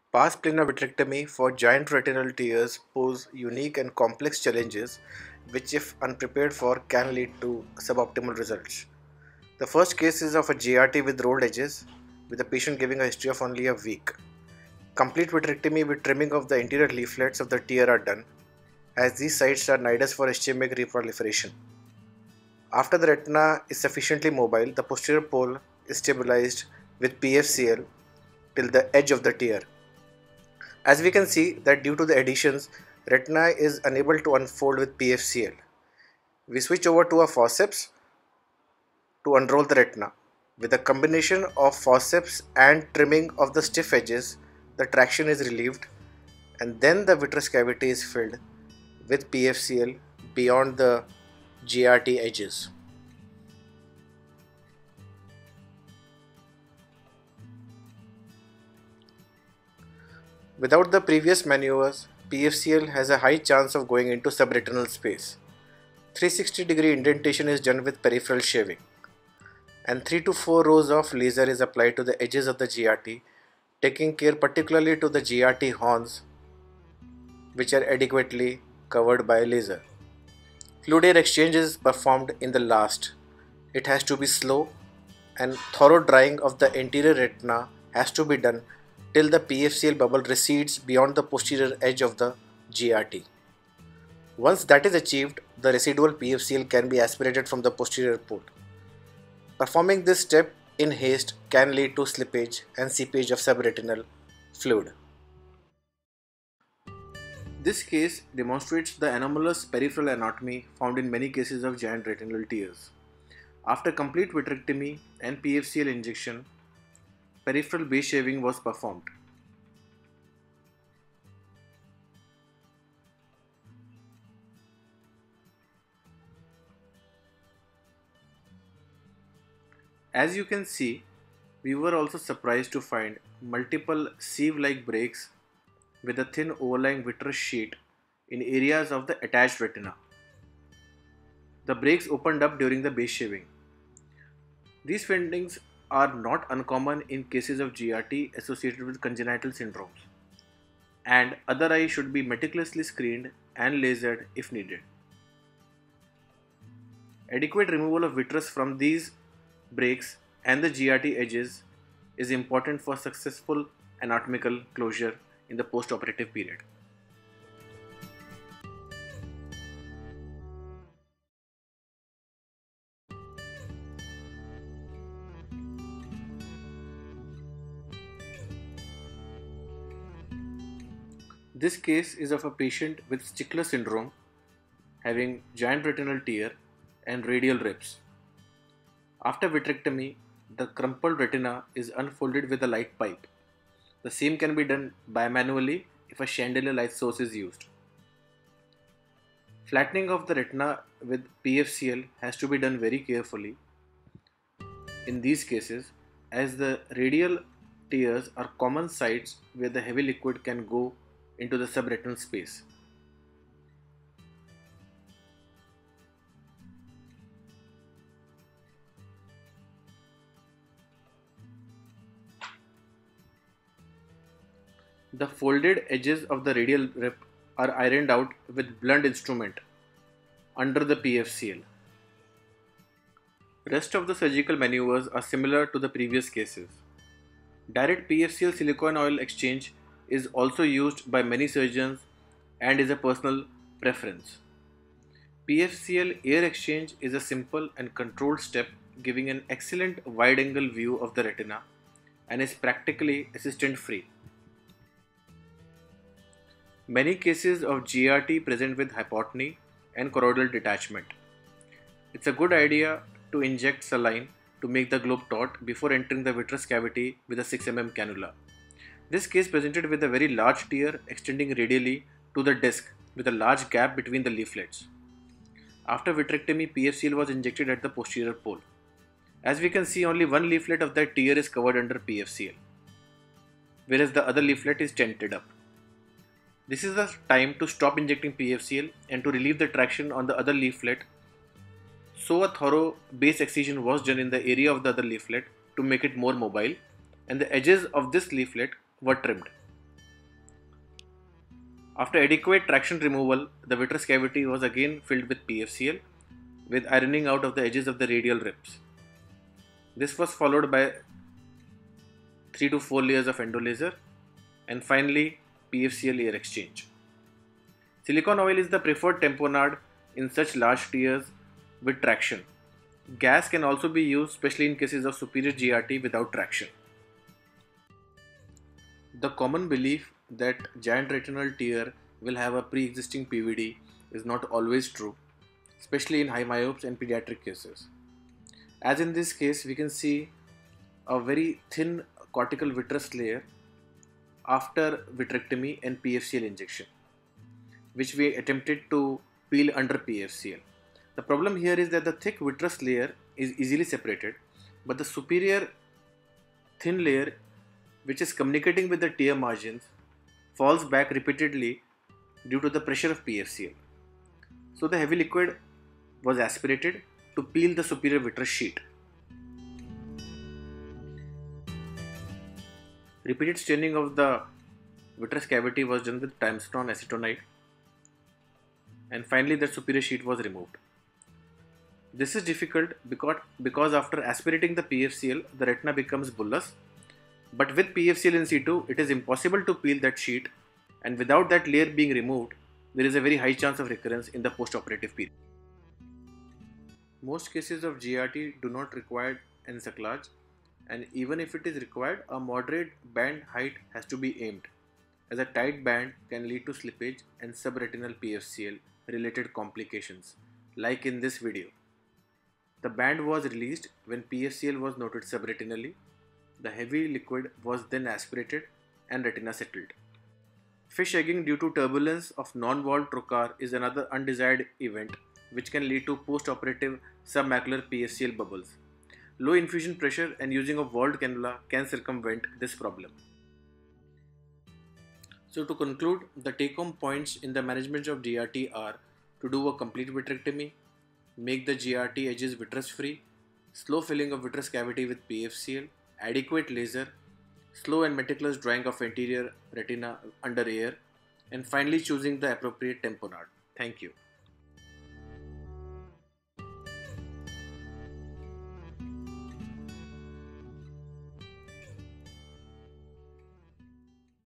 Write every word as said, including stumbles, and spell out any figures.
Pars plana vitrectomy for giant retinal tears pose unique and complex challenges which, if unprepared for, can lead to suboptimal results. The first case is of a G R T with rolled edges, with the patient giving a history of only a week. Complete vitrectomy with trimming of the interior leaflets of the tear are done, as these sites are nidus for ischemic reproliferation. After the retina is sufficiently mobile, the posterior pole is stabilized with P F C L till the edge of the tear. As we can see that due to the adhesions, retina is unable to unfold with P F C L. We switch over to a forceps to unroll the retina. With a combination of forceps and trimming of the stiff edges, the traction is relieved and then the vitreous cavity is filled with P F C L beyond the G R T edges. Without the previous maneuvers, P F C L has a high chance of going into subretinal space. three hundred sixty degree indentation is done with peripheral shaving, and three to four rows of laser is applied to the edges of the G R T, taking care particularly to the G R T horns, which are adequately covered by laser. Fluid air exchange is performed in the last. It has to be slow, and thorough drying of the anterior retina has to be done till the P F C L bubble recedes beyond the posterior edge of the G R T. Once that is achieved, the residual P F C L can be aspirated from the posterior pole. Performing this step in haste can lead to slippage and seepage of subretinal fluid. This case demonstrates the anomalous peripheral anatomy found in many cases of giant retinal tears. After complete vitrectomy and P F C L injection, peripheral base shaving was performed. As you can see, we were also surprised to find multiple sieve-like breaks with a thin overlying vitreous sheet in areas of the attached retina. The breaks opened up during the base shaving. These findings are not uncommon in cases of G R T associated with congenital syndromes, and other eye should be meticulously screened and lasered if needed. Adequate removal of vitreous from these breaks and the G R T edges is important for successful anatomical closure in the post-operative period. This case is of a patient with Stickler syndrome having giant retinal tear and radial ribs. After vitrectomy, the crumpled retina is unfolded with a light pipe. The same can be done bimanually if a chandelier light source is used. Flattening of the retina with P F C L has to be done very carefully in these cases, as the radial tears are common sites where the heavy liquid can go into the subretinal space. The folded edges of the radial rib are ironed out with blunt instrument under the P F C L. Rest of the surgical maneuvers are similar to the previous cases. Direct P F C L silicone oil exchange is also used by many surgeons and is a personal preference. P F C L air exchange is a simple and controlled step giving an excellent wide angle view of the retina and is practically assistant free. Many cases of G R T present with hypotony and choroidal detachment. It's a good idea to inject saline to make the globe taut before entering the vitreous cavity with a six millimeter cannula. This case presented with a very large tear extending radially to the disc with a large gap between the leaflets. After vitrectomy, P F C L was injected at the posterior pole. As we can see, only one leaflet of that tear is covered under P F C L, whereas the other leaflet is tented up. This is the time to stop injecting P F C L and to relieve the traction on the other leaflet. So a thorough base excision was done in the area of the other leaflet to make it more mobile, and the edges of this leaflet were trimmed. After adequate traction removal, the vitreous cavity was again filled with P F C L with ironing out of the edges of the radial ribs. This was followed by three to four layers of endolaser and finally P F C L air exchange. Silicone oil is the preferred tamponade in such large tears with traction. Gas can also be used, especially in cases of superior G R T without traction. The common belief that giant retinal tear will have a pre-existing P V D is not always true, especially in high myopes and pediatric cases. As in this case, we can see a very thin cortical vitreous layer after vitrectomy and P F C L injection, which we attempted to peel under P F C L. The problem here is that the thick vitreous layer is easily separated, but the superior thin layer, which is communicating with the tear margins, falls back repeatedly due to the pressure of P F C L. So the heavy liquid was aspirated to peel the superior vitreous sheet. Repeated staining of the vitreous cavity was done with timestone acetonide, and finally the superior sheet was removed. This is difficult because, because after aspirating the P F C L, the retina becomes bullous, but with P F C L in situ, it is impossible to peel that sheet, and without that layer being removed, there is a very high chance of recurrence in the post-operative period. Most cases of G R T do not require encerclage, and even if it is required, a moderate band height has to be aimed, as a tight band can lead to slippage and subretinal P F C L related complications, like in this video. The band was released when P F C L was noted subretinally. The heavy liquid was then aspirated and retina settled. Fish egging due to turbulence of non-walled trocar is another undesired event which can lead to post-operative submacular P F C L bubbles. Low infusion pressure and using a walled cannula can circumvent this problem. So to conclude, the take-home points in the management of G R T are to do a complete vitrectomy, make the G R T edges vitreous free, slow filling of vitreous cavity with P F C L, adequate laser, slow and meticulous drawing of anterior retina under air, and finally choosing the appropriate tamponade. Thank you.